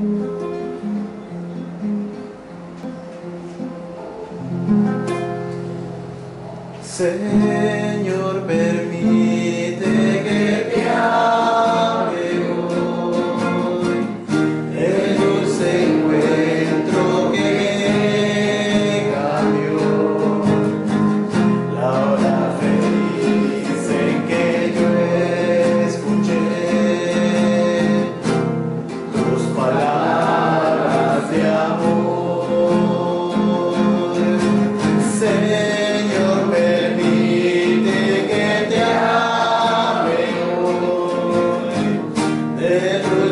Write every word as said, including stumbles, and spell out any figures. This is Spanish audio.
Señor, permite que te ame hoy, el dulce encuentro que me cambió, la hora feliz en que yo escuché tus palabras de amor. Señor, permite que te ame hoy, de